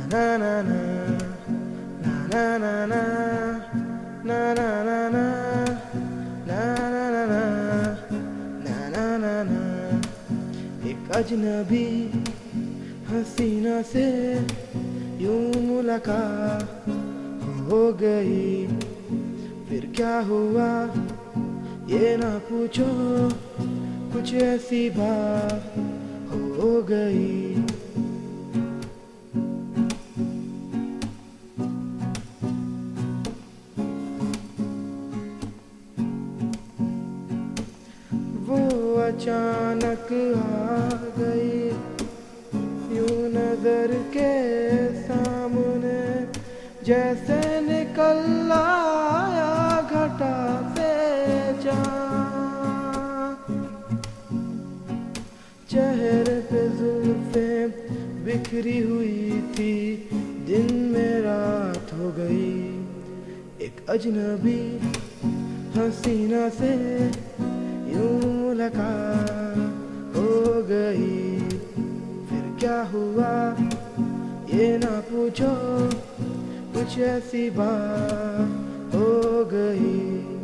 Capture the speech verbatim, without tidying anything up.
na na na na na na na na na na na na na na na na na na एक अजनबी हसीना से यूं मुलाकात हो गई। फिर क्या हुआ ये ना पूछो, कुछ ऐसी बात हो गई। वो अचानक आ गई यूं नजर के सामने, जैसे निकल आया घटा से चाँद। चेहरे पे जुल्फे बिखरी हुई थी, दिन में रात हो गई। एक अजनबी हसीना से यूं मुलाकात हो गई। फिर क्या हुआ ये ना पूछो, कुछ ऐसी बात हो गई।